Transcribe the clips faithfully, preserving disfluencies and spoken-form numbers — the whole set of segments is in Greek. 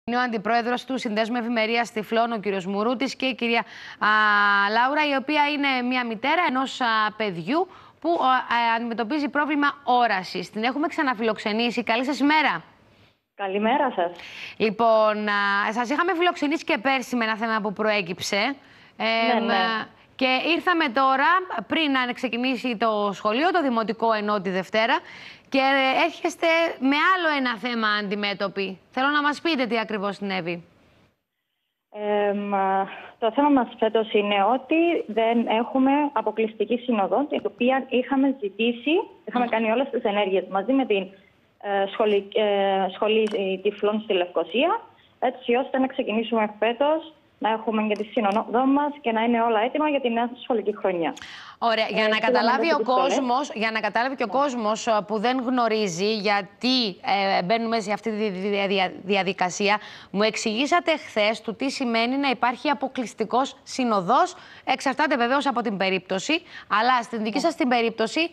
Είναι ο αντιπρόεδρος του Συνδέσμου Ευημερίας Τυφλών, ο κύριος Μουρούτης, και η κυρία α, Λάουρα, η οποία είναι μια μητέρα ενός α, παιδιού που α, α, αντιμετωπίζει πρόβλημα όρασης. Την έχουμε ξαναφιλοξενήσει. Καλή σας ημέρα. Καλημέρα σας. Λοιπόν, α, σας είχαμε φιλοξενήσει και πέρσι με ένα θέμα που προέκυψε. Ε, ναι, ναι. Και ήρθαμε τώρα, πριν να ξεκινήσει το σχολείο, το δημοτικό ενώ τη Δευτέρα, και έρχεστε με άλλο ένα θέμα αντιμέτωποι. Θέλω να μας πείτε τι ακριβώς συνέβη. Ε, το θέμα μας φέτος είναι ότι δεν έχουμε αποκλειστική σύνοδο, την οποία είχαμε ζητήσει, είχαμε mm. κάνει όλες τις ενέργειες μαζί με την ε, σχολή, ε, σχολή τυφλών στη Λευκοσία, έτσι ώστε να ξεκινήσουμε φέτος, να έχουμε και τη σύνοδό μας και να είναι όλα έτοιμα για την νέα σχολική χρονιά. Ωραία. Για, ε, να καταλάβει ο κόσμος, για να καταλάβει και ο κόσμος που δεν γνωρίζει γιατί ε, μπαίνουμε σε αυτή τη διαδικασία, μου εξηγήσατε χθες του τι σημαίνει να υπάρχει αποκλειστικός συνοδός. Εξαρτάται βεβαίως από την περίπτωση, αλλά στην δική σας την περίπτωση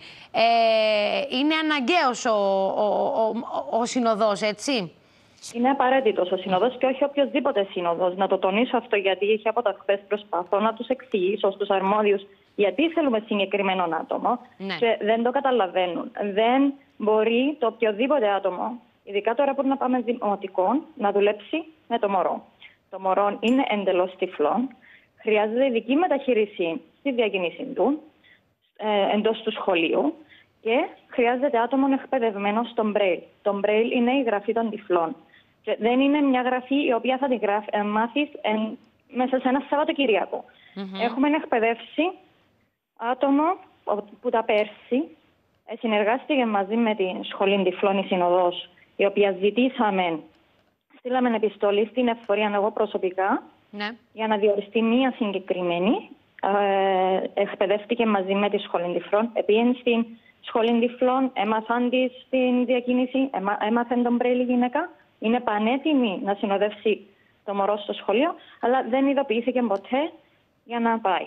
ε, είναι αναγκαίος ο, ο, ο, ο συνοδός, έτσι. Είναι απαραίτητος ο σύνοδος και όχι οποιοδήποτε σύνοδος. Να το τονίσω αυτό, γιατί είχε από τα χθες προσπαθώ να τους εξηγήσω στους αρμόδιους γιατί θέλουμε συγκεκριμένο άτομο ναι. και δεν το καταλαβαίνουν. Δεν μπορεί το οποιοδήποτε άτομο, ειδικά τώρα που να πάμε δημοτικό, να δουλέψει με το μωρό. Το μωρό είναι εντελώς τυφλό, χρειάζεται ειδική μεταχείριση στη διακίνηση του, ε, εντός του σχολείου, και χρειάζεται άτομο εκπαιδευμένο στον Braille. Το Braille είναι η γραφή των τυφλών. Και δεν είναι μια γραφή η οποία θα την ε, μάθεις ε, μέσα σε ένα Σαββατοκύριακο. Mm-hmm. Έχουμε εκπαιδεύσει άτομο που τα πέρσι ε, συνεργάστηκε μαζί με την Σχολή Τυφλών η Συνοδός, η οποία ζητήσαμε, στείλαμε επιστολή στην εφορία εγώ προσωπικά, ναι. για να διοριστεί μία συγκεκριμένη. Ε, εκπαιδεύτηκε μαζί με τη Σχολή Τυφλών, επήγαινε στην Σχολή Τυφλών, έμαθαν τη στην διακίνηση, έμα, έμαθαν τον Braille γυναίκα. Είναι πανέτοιμη να συνοδεύσει το μωρό στο σχολείο, αλλά δεν ειδοποιήθηκε ποτέ για να πάει.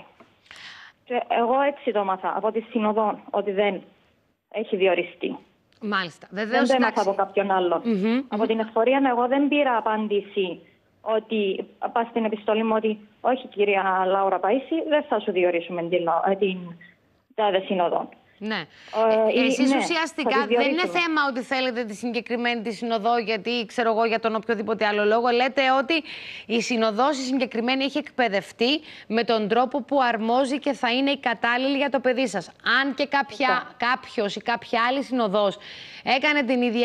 Και εγώ έτσι το μάθα από τη Συνοδό, ότι δεν έχει διοριστεί. Μάλιστα. Βεβαίως, δεν το έμαθα από κάποιον άλλον. Mm-hmm, από mm-hmm. την εφορία εγώ δεν πήρα απάντηση ότι πας στην επιστολή μου ότι όχι κυρία Λάουρα Παΐση, δεν θα σου διορίσουμε την, την τάδε Συνοδό. Ναι. Ε, ε, εσείς ναι, ουσιαστικά δεν είναι θέμα ότι θέλετε τη συγκεκριμένη τη συνοδό, γιατί ξέρω εγώ για τον οποιοδήποτε άλλο λόγο. Λέτε ότι η συνοδός η συγκεκριμένη έχει εκπαιδευτεί με τον τρόπο που αρμόζει και θα είναι η κατάλληλη για το παιδί σας. Αν και κάποια, κάποιος ή κάποια άλλη συνοδός έκανε την ίδια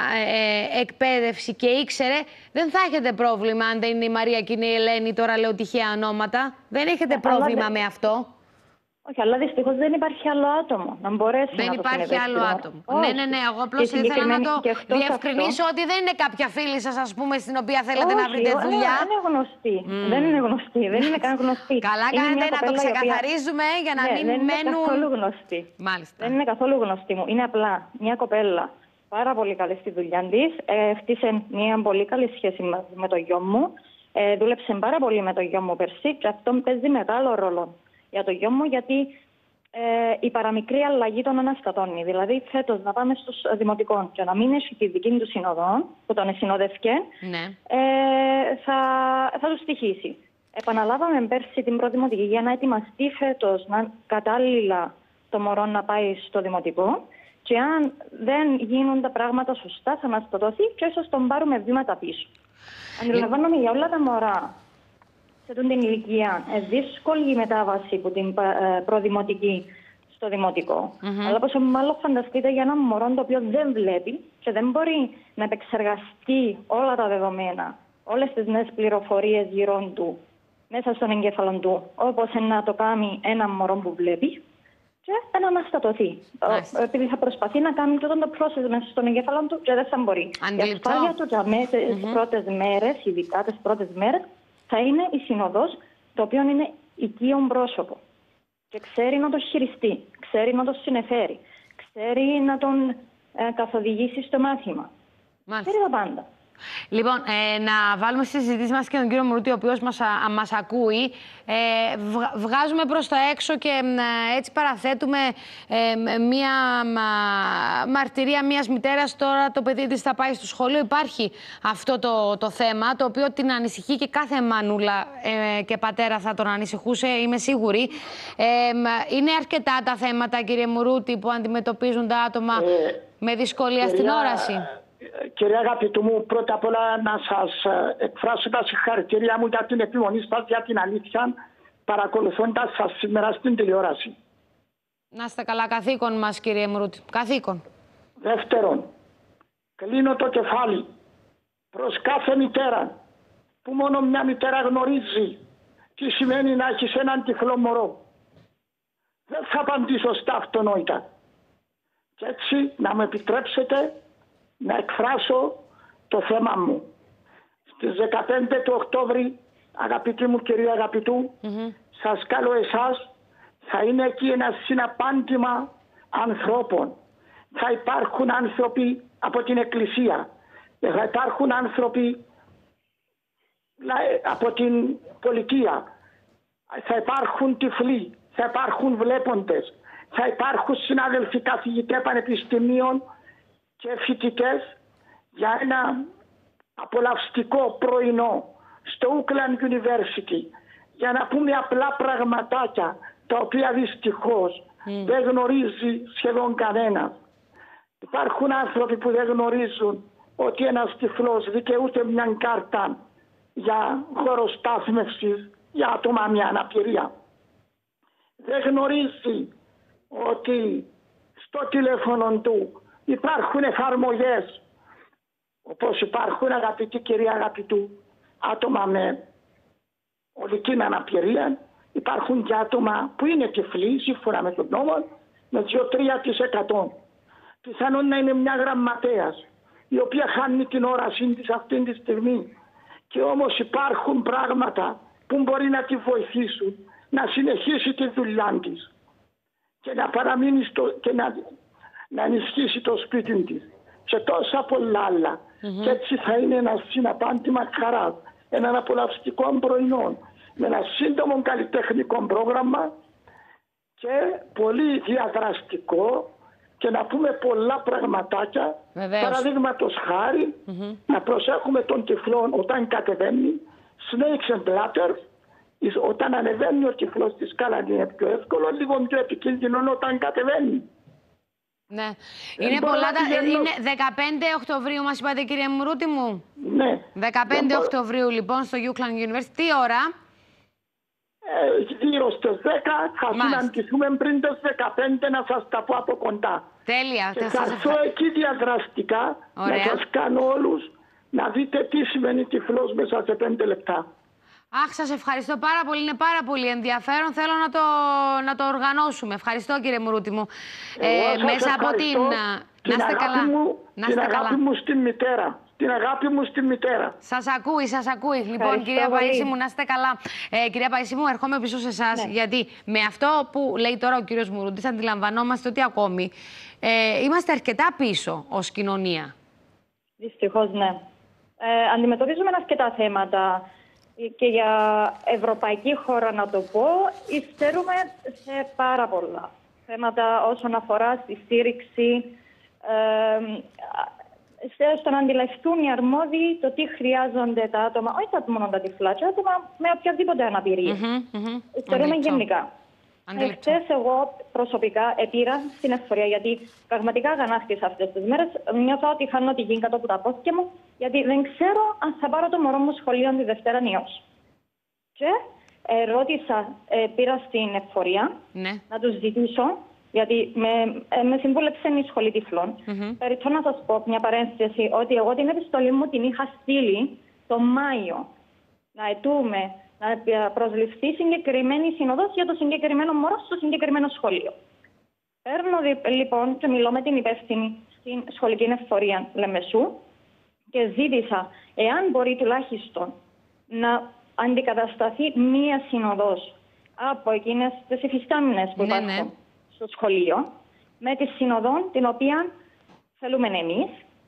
ε, εκπαίδευση και ήξερε, δεν θα έχετε πρόβλημα αν δεν είναι η Μαρία και είναι η Ελένη, τώρα λέω τυχαία ονόματα. Δεν έχετε ε, πρόβλημα με αυτό. Όχι, αλλά δυστυχώς δεν υπάρχει άλλο άτομο να μπορέσει δεν να το υπάρχει συνεδεύσει. άλλο άτομο. Όχι. Ναι, ναι, ναι. Εγώ απλώς ήθελα να το διευκρινίσω αυτό, ότι δεν είναι κάποια φίλη σας, ας πούμε, στην οποία θέλετε όχι, να βρείτε δουλειά. Δεν είναι γνωστή. Mm. Δεν είναι γνωστή. Δεν είναι καν γνωστή. Καλά κάνετε να το ξεκαθαρίζουμε οποία... για να ναι, μην δεν μένουν. Είναι καθόλου γνωστή. Μάλιστα. Δεν είναι καθόλου γνωστή μου. Είναι απλά μια κοπέλα πάρα πολύ καλή στη δουλειά της. Ε, χτίσε μια πολύ καλή σχέση με το γιο μου. Ε, δούλεψε πάρα πολύ με το γιο μου πέρσι και αυτό παίζει μεγάλο ρόλο για το γιο μου, γιατί Ε, η παραμικρή αλλαγή των αναστατώνει. Δηλαδή, φέτος να πάμε στους δημοτικών και να μην έχει τη δική του συνοδό, που τον συνοδεύκε, ναι. ε, θα, θα του στοιχήσει. Επαναλάβαμε πέρσι την πρώτη δημοτική για να ετοιμαστεί φέτος να κατάλληλα το μωρό να πάει στο δημοτικό. Και αν δεν γίνουν τα πράγματα σωστά, θα αναστατωθεί και ίσως τον πάρουμε βήματα πίσω. Αντιλαμβάνομαι για όλα τα μωρά σε την ηλικία, ε, δύσκολη η μετάβαση από την ε, προδημοτική στο δημοτικό. Mm-hmm. Αλλά πόσο μάλλον φανταστείτε για ένα μωρό το οποίο δεν βλέπει και δεν μπορεί να επεξεργαστεί όλα τα δεδομένα, όλες τις νέες πληροφορίες γύρω του, μέσα στον εγκέφαλο του, όπως να το κάνει ένα μωρό που βλέπει, και να αναστατωθεί. Nice. Επειδή θα προσπαθεί να κάνει todo το process μέσα στον εγκέφαλο του και δεν θα μπορεί. Η ασφάλεια του για μέσα τις mm-hmm. πρώτες μέρες, ειδικά τις πρώτες μέρες, θα είναι η συνοδός, το οποίο είναι οικείο πρόσωπο. Και ξέρει να το χειριστεί, ξέρει να το συνεφέρει, ξέρει να τον ε, καθοδηγήσει στο μάθημα. Μάλιστα. Ξέρει τα πάντα. Λοιπόν, ε, να βάλουμε στη συζήτηση μας και τον κύριο Μουρούτη, ο οποίος μας, α, μας ακούει. Ε, βγα, βγάζουμε προς τα έξω και ε, έτσι παραθέτουμε ε, μία μα, μαρτυρία μιας μητέρας. Τώρα το παιδί της θα πάει στο σχολείο. Υπάρχει αυτό το, το θέμα, το οποίο την ανησυχεί και κάθε μανούλα ε, και πατέρα θα τον ανησυχούσε, είμαι σίγουρη. Ε, είναι αρκετά τα θέματα, κύριε Μουρούτη, που αντιμετωπίζουν τα άτομα ε, με δυσκολία κυρία... στην όραση. Κυρία αγαπητού μου, πρώτα απ' όλα να σας εκφράσω τα συγχαρητήρια μου για την επιμονή σας, για την αλήθεια, παρακολουθώντας σας σήμερα στην τηλεόραση. Να είστε καλά, καθήκον μας, κύριε Μουρούτη. Καθήκον. Δεύτερον, κλείνω το κεφάλι προς κάθε μητέρα, που μόνο μια μητέρα γνωρίζει τι σημαίνει να έχεις έναν τυφλό μωρό. Δεν θα απαντήσω στα αυτονόητα. Και έτσι να μου επιτρέψετε να εκφράσω το θέμα μου. Στις δεκαπέντε του Οκτώβρη, αγαπητή μου κυρία αγαπητού, mm-hmm. σας καλώ εσάς, θα είναι εκεί ένα συναπάντημα ανθρώπων. Θα υπάρχουν άνθρωποι από την Εκκλησία, θα υπάρχουν άνθρωποι από την πολιτεία, θα υπάρχουν τυφλοί, θα υπάρχουν βλέποντες, θα υπάρχουν συνάδελφοι καθηγητές πανεπιστημίων και φοιτητές για ένα απολαυστικό πρωινό στο Auckland University, για να πούμε απλά πραγματάκια τα οποία δυστυχώς mm. δεν γνωρίζει σχεδόν κανένα. Υπάρχουν άνθρωποι που δεν γνωρίζουν ότι ένας τυφλός δικαιούται μια κάρτα για χώρο στάθμευσης για άτομα με αναπηρία. Δεν γνωρίζει ότι στο τηλέφωνο του υπάρχουν εφαρμογές, όπως υπάρχουν, αγαπητή κυρία αγαπητού, άτομα με ολική αναπηρία. Υπάρχουν και άτομα που είναι τυφλοί, σύμφωνα με τον νόμο, με δύο με τρία τοις εκατό. Πιθανόν να είναι μια γραμματέας, η οποία χάνει την όρασή της αυτή τη στιγμή. Και όμως υπάρχουν πράγματα που μπορεί να τη βοηθήσουν να συνεχίσει τη δουλειά της και να παραμείνει στο, και να, να ενισχύσει το σπίτι της και τόσα πολλά άλλα. Mm-hmm. Και έτσι θα είναι ένα συναπάντημα χαράς, έναν απολαυστικό πρωινό με ένα σύντομο καλλιτεχνικό πρόγραμμα και πολύ διαδραστικό και να πούμε πολλά πραγματάκια. Παραδείγματος χάρη, mm-hmm. να προσέχουμε τον τυφλό όταν κατεβαίνει, snakes and ladders. Όταν ανεβαίνει ο τυφλός στη σκάλα είναι πιο εύκολο, λίγο πιο επικίνδυνο όταν κατεβαίνει. Ναι. Είναι πολλά τα... Είναι δεκαπέντε Οκτωβρίου μας είπατε, κύριε Μουρούτη μου. Ναι. δεκαπέντε Οκτωβρίου λοιπόν στο Auckland University. Τι ώρα? Ε, γύρω στις δέκα θα συναντηθούμε πριν τις δεκαπέντε να σας τα πω από κοντά. Τέλεια. Και θα έρθω εκεί διαδραστικά. Ωραία. Να σας κάνω όλους να δείτε τι σημαίνει τυφλός μέσα σε πέντε λεπτά. Αχ, σας ευχαριστώ πάρα πολύ. Είναι πάρα πολύ ενδιαφέρον. Θέλω να το, να το οργανώσουμε. Ευχαριστώ, κύριε Μουρούτη μου. Ε, μέσα από την... την να είστε καλά. Μου, να είστε την αγάπη καλά. μου στη μητέρα. Την αγάπη μου στη μητέρα. Σας ακούει, σας ακούει. Λοιπόν, κυρία Παΐση μου, να είστε καλά. Ε, κυρία Παΐση μου, ερχόμαι πίσω σε εσάς. Ναι. Γιατί με αυτό που λέει τώρα ο κύριος Μουρούτης, αντιλαμβανόμαστε ότι ακόμη ε, είμαστε αρκετά πίσω ως κοινωνία. Δυστυχώς, ναι. Ε, αντιμετωπίζουμε αρκετά θέματα. Και για ευρωπαϊκή χώρα, να το πω, υστερούμε σε πάρα πολλά θέματα όσον αφορά στη στήριξη, ε, στο να αντιληφθούν οι αρμόδιοι το τι χρειάζονται τα άτομα, όχι μόνο τα τυφλά, και άτομα με οποιαδήποτε αναπηρία. Mm-hmm, mm-hmm. Υστερούμε γενικά. Εχθές εγώ προσωπικά επήρα στην εφορία, γιατί πραγματικά αγανάκτησα αυτές τις μέρες. Νιώθω ότι χάνω τη γη κάτω από τα πόδια μου, γιατί δεν ξέρω αν θα πάρω το μωρό μου σχολείο τη Δευτέρα ή όχι. Και ε, ρώτησα, ε, πήρα στην εφορία ναι. να τους ζητήσω, γιατί με, ε, με συμβούλεψε η σχολή τυφλών. Mm-hmm. Περιττώ να σας πω μια παρένθεση, ότι εγώ την επιστολή μου την είχα στείλει το Μάιο. Να αιτούμε να προσληφθεί συγκεκριμένη συνοδός για το συγκεκριμένο μωρό στο συγκεκριμένο σχολείο. Παίρνω λοιπόν και μιλώ με την υπεύθυνη στην σχολική εφορία Λεμεσού και ζήτησα εάν μπορεί τουλάχιστον να αντικατασταθεί μία συνοδός από εκείνες τις υφιστάμενες που ναι, υπάρχουν ναι. στο σχολείο με τη συνοδόν την οποία θέλουμε εμείς,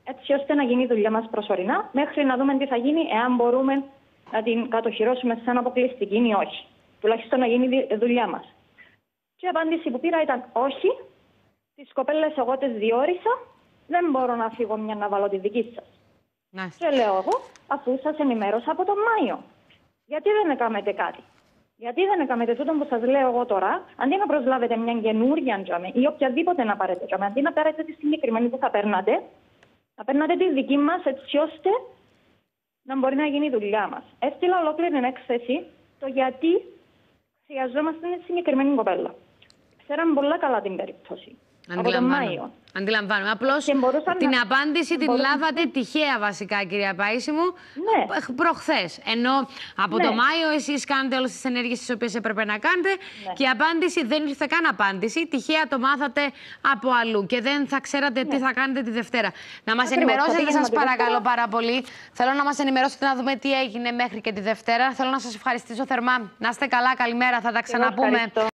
έτσι ώστε να γίνει η δουλειά μας προσωρινά, μέχρι να δούμε τι θα γίνει, εάν μπορούμε να την κατοχυρώσουμε σαν αποκλειστική ή όχι. Τουλάχιστον να γίνει η δουλειά μας. Και η απάντηση που πήρα ήταν όχι. Τις κοπέλες εγώ τις διόρισα. Δεν μπορώ να φύγω μια να βάλω τη δική σας. Nice. Και λέω εγώ, αφού σας ενημέρωσα από τον Μάιο. Γιατί δεν έκαμετε κάτι? Γιατί δεν έκαμετε τούτο που σας λέω εγώ τώρα, αντί να προσλάβετε μια καινούργια τζάμε ή οποιαδήποτε να πάρετε τζάμε, αντί να πάρετε τη συγκεκριμένη που θα παίρνατε, να παίρνατε τη δική μας έτσι ώστε να μπορεί να γίνει η δουλειά μας. Έστειλα ολόκληρη την έκθεση το γιατί χρειαζόμαστε μια συγκεκριμένη κοπέλα. Ξέραμε πολλά καλά την περίπτωση. Από τον Μάιο. Αντιλαμβάνομαι. Απλώς την να... απάντηση την μπορούσα... λάβατε τυχαία βασικά, κυρία Παΐση μου, ναι. προχθές. Ενώ από ναι. το Μάιο εσείς κάνετε όλες τις ενέργειες τις οποίες έπρεπε να κάνετε ναι. και η απάντηση δεν ήρθε καν απάντηση. Τυχαία το μάθατε από αλλού και δεν θα ξέρατε ναι. τι θα κάνετε τη Δευτέρα. Να μας ενημερώσετε, σας παρακαλώ πάρα πολύ. Θέλω να μας ενημερώσετε να δούμε τι έγινε μέχρι και τη Δευτέρα. Θέλω να σας ευχαριστήσω θερμά. Να είστε καλά, καλημέρα, θα τα ξαναπούμε.